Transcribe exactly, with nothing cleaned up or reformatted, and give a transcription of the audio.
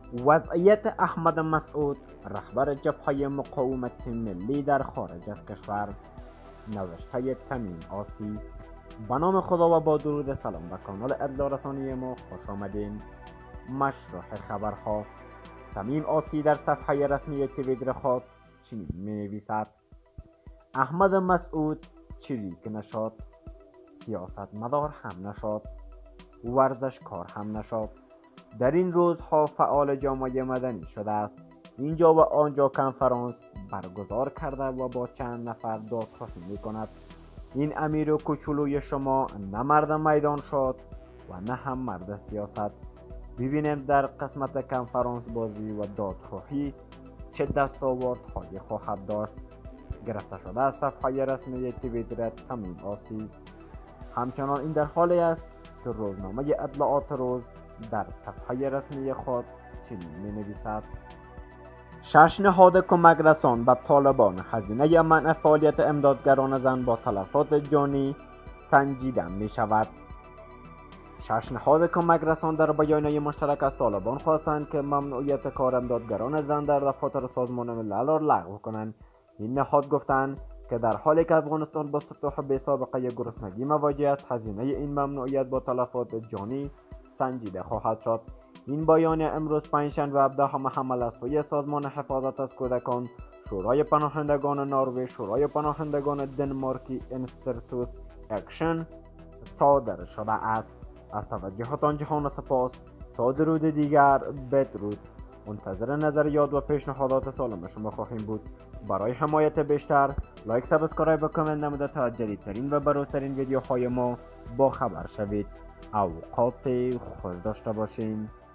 وضعیت احمد مسعود رهبر جبهه مقاومت ملی در خارج از کشور. نوشته تمیم آسی. به نام خدا و با درود سلام به کانال اطلاع رسانی ما خوش آمدین. مشروع خبرها. تمیم آسی در صفحه رسمی توییتر خود چنین می نویسد: احمد مسعود چریک نشد، سیاست مدار هم نشد، ورزشکار هم نشد. در این روزها فعال جامعه مدنی شده است. اینجا و آنجا کنفرانس برگزار کرده و با چند نفر دادخواهی می کند. این امیر و کوچولوی شما نه مرد میدان شد و نه هم مرد سیاست. ببینیم در قسمت کنفرانس بازی و دادخواهی چه دستاوردهایی خواهد داشت. گرفته شده از صفحه رسمی توییتر تمیم آسی. همچنان این در حالی است که روزنامه اطلاعات روز در صفحه رسمی خود چنین می نویسد: شش نهاد کمک رسان به طالبان هزینه منع فعالیت امدادگران زن با تلفات جانی سنجیده می شود. شش نهاد کمک رسان در بیانیه مشترک از طالبان خواستند که ممنوعیت کار امدادگران زن در دفاتر سازمان ملل را لغو کنند. این نهاد گفتند که در حالی که افغانستان با سطوح بی سابقه گرسنگی مواجه است، هزینه این ممنوعیت با تلفات جانی سنجیده خواهد شد. این بیانیه امروز پنجشنبه هفدهم حمل از سوی سازمان حفاظت از کودکان، شورای پناهندگان نروژ، شورای پناهندگان دنمارکی اینسترسوس اکشن صادر شده است. از توجهتان جهان سپاس. تا درود دیگر بدرود. منتظر نظریات و پیشنهادات سالم شما خواهیم بود. برای حمایت بیشتر لایک، سابسکرایب و کامنت نموده تا جدیدترین و بروزترین ویدیوهای ما با خبر شوید. اوقات خوش داشته باشین.